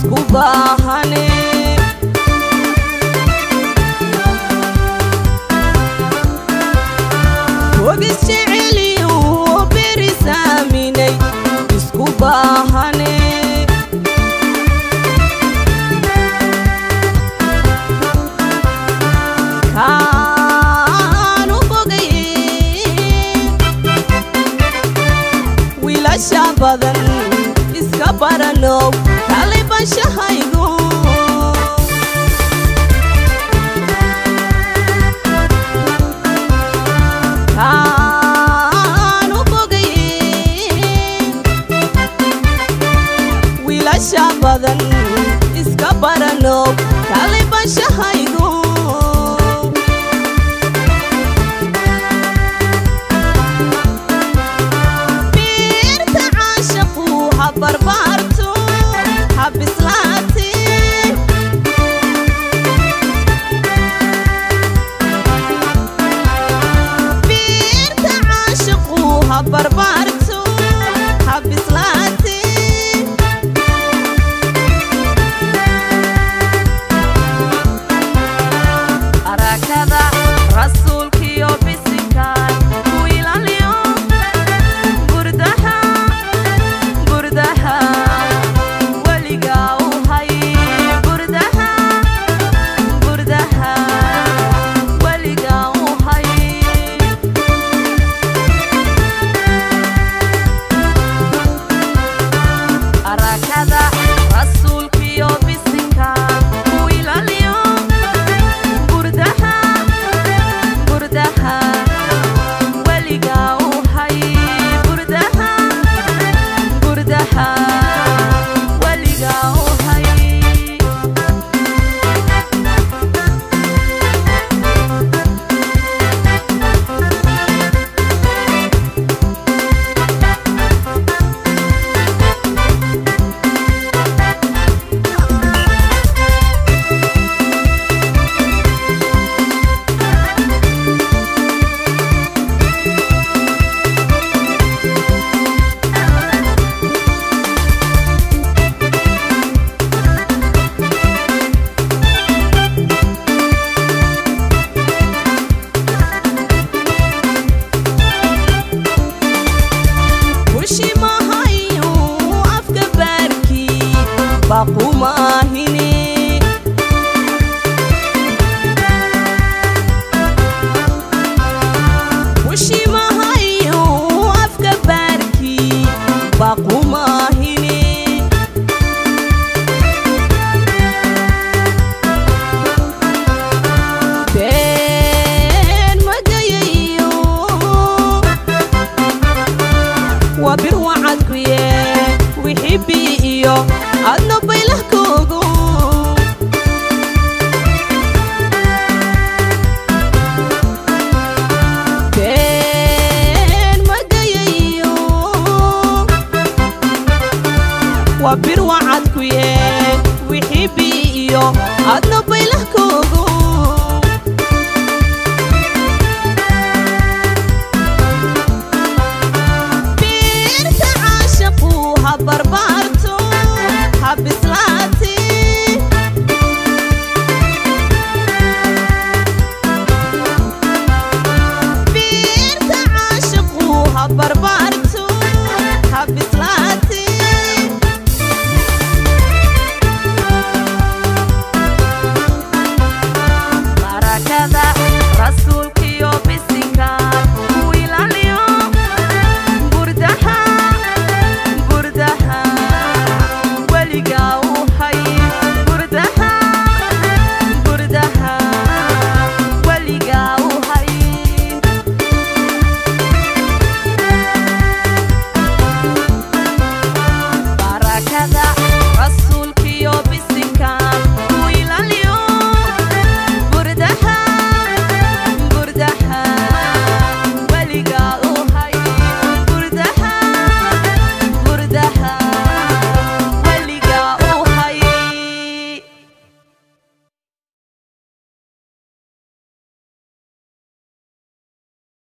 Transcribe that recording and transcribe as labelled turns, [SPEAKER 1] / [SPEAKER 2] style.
[SPEAKER 1] isku baahane wogis jeceliyo beri saaminay isku baahane badan iska barano kale bashahaygo kaanu bogaye wiilasha badan iska barano kale bashahaygo barbarto habislati birta aashaqu habarbarto habislati arakada rasuulkiyo bisikan ku ilaaliyo burdaha baqumahine washimahayo afka barki baqumahine ben magayayo wabir wacad kuye wixibi iyo adna baylah koogo ben magayayo wabir wacad kuye wixibi iyo adna baylah koogo